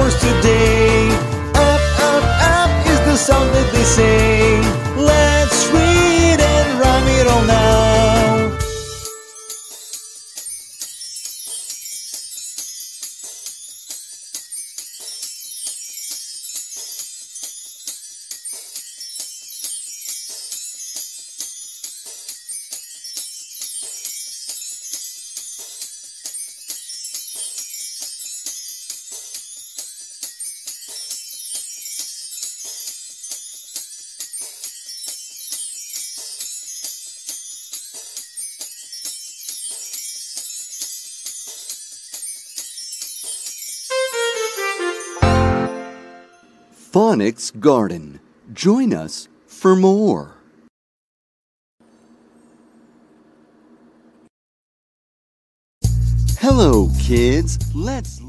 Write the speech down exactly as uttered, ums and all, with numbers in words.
words today. Up, up, up is the song that they sing. Let's read and rhyme it all now. Phonics Garden. Join us for more. Hello, kids. Let's